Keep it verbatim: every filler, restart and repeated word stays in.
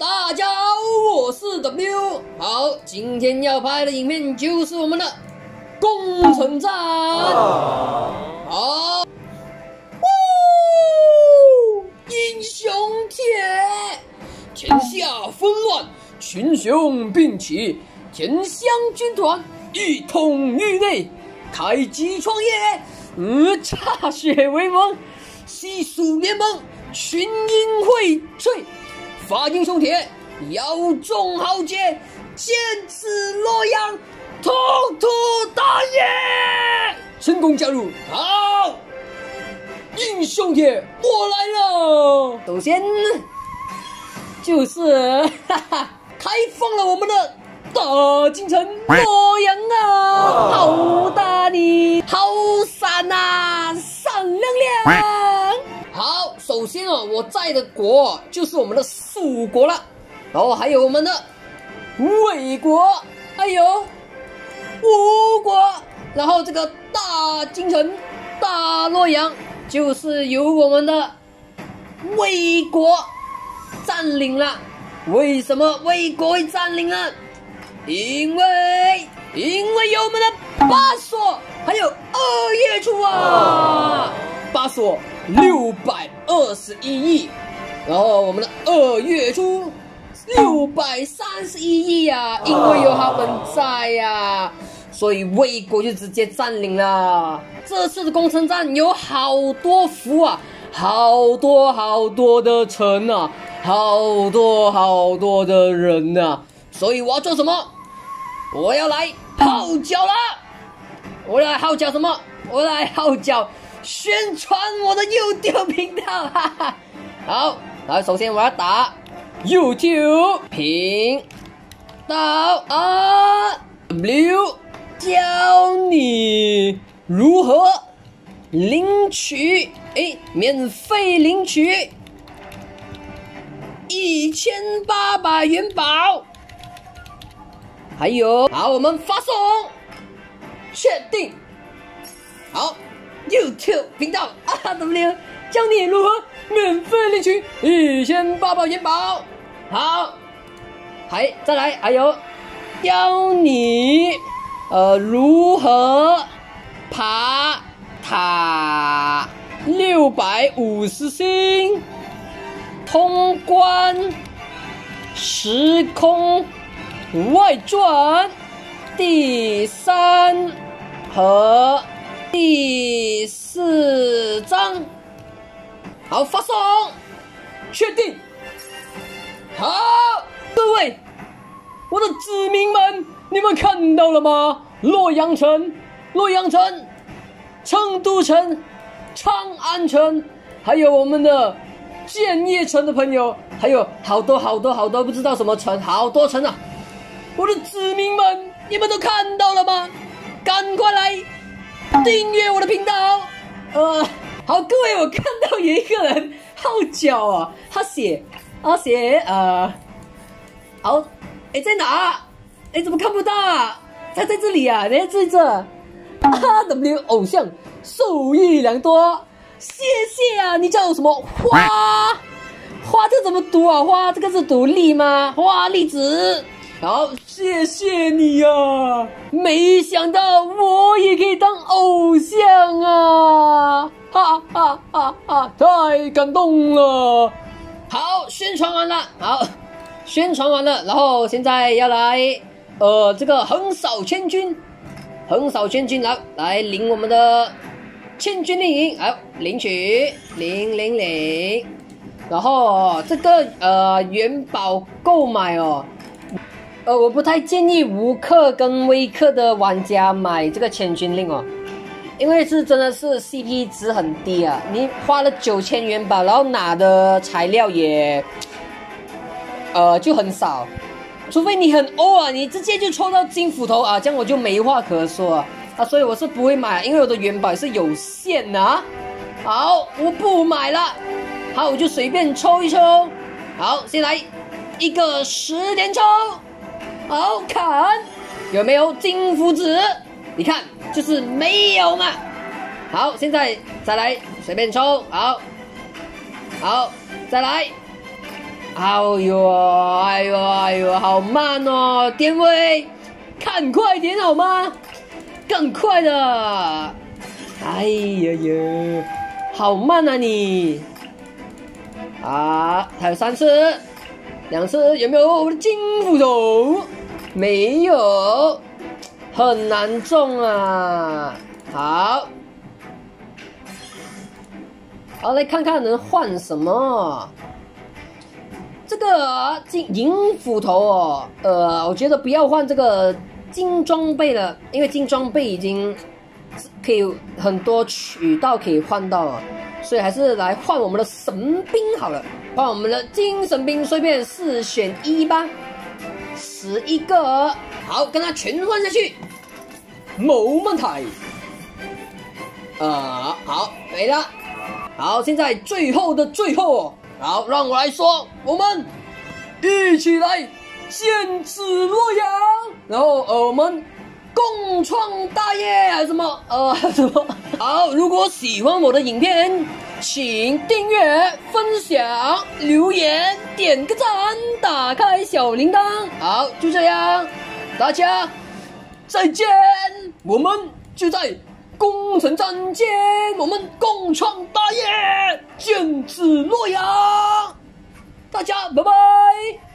大家好，我是 W。好，今天要拍的影片就是我们的攻城战。好，呜，英雄帖，天下纷乱，群雄并起，天香军团一统域内，开基创业，嗯，歃血为盟，西蜀联盟，群英荟萃。发英雄帖，邀众豪杰，剑指洛阳，统统大业！成功加入，好！英雄帖，我来了。首先就是哈哈，开放了我们的大京城洛阳啊，好大的好闪啊，闪亮亮。好，首先哦，我在的国就是我们的蜀国了，然后还有我们的魏国，还有吴国，然后这个大京城大洛阳就是由我们的魏国占领了。为什么魏国会占领呢？因为因为有我们的巴索，还有二月初啊，巴索六百二十一亿，然后我们的二月初六百三十一亿啊，因为有他们在呀、啊，所以魏国就直接占领了。这次的攻城战有好多府啊，好多好多的城啊，好多好多的人啊，所以我要做什么？我要来号角了！我要来号角什么？我要来号角宣传我的 YouTube 频道，哈哈。好，然后首先我要打 YouTube 频道啊 W， 教你如何领取，哎，免费领取一千八百元宝。还有，好，我们发送，确定。好 ，YouTube 频道啊 W 教你如何免费领取一千八百元宝。好，还再来，还有教你呃如何爬塔六百五十星，通关时空外传第三和第四章。好，发送，确定。好，各位，我的子民们，你们看到了吗？洛阳城、洛阳城、成都城、长安城，还有我们的建业城的朋友，还有好多好多好多不知道什么城，好多城啊！我的子民们，你们都看到了吗？赶快来订阅我的频道。呃，好，各位，我看到有一个人号角啊，他写，他写呃，好，哎，在哪？哎，怎么看不到啊？他在这里啊，你在这这。啊 ，W 偶像受益良多，谢谢啊！你叫我什么花？花这怎么读啊？花这个是读栗吗？花栗子。好，谢谢你啊！没想到我也可以当偶像啊！哈哈哈哈！太感动了。好，宣传完了，好，宣传完了，然后现在要来，呃，这个横扫千军，横扫千军，来来领我们的千军令营，好，领取零零零，然后这个呃元宝购买哦。呃，我不太建议无氪跟微氪的玩家买这个千军令哦，因为是真的是 C P 值很低啊，你花了九千元吧，然后拿的材料也，呃，就很少，除非你很欧啊，你直接就抽到金斧头啊，这样我就没话可说啊，啊所以我是不会买，因为我的元宝是有限的啊。好，我不买了，好，我就随便抽一抽，好，先来一个十连抽。好看，有没有金斧子？你看，就是没有嘛。好，现在再来随便抽，好，好，再来哎呦，哎呦，哎呦，好慢哦，典韦，看快点好吗？更快的！哎呀呀，好慢啊你！啊，还有三次，两次，有没有我的金斧头？没有，很难中啊！好，好，来看看能换什么。这个金银斧头哦，呃，我觉得不要换这个金装备了，因为金装备已经可以很多渠道可以换到了，所以还是来换我们的神兵好了，换我们的金神兵，随便四选一吧，十一个，好，跟它全换下去，冇问题。啊、呃，好，没了。好，现在最后的最后，好，让我来说，我们一起来剑指洛阳，然后呃，我们共创大业还是什么呃什么？好，如果喜欢我的影片，请订阅、分享、留言、点个赞、打开小铃铛。好，就这样，大家再见，我们就在攻城战见，我们共创大业，剑指洛阳，大家拜拜。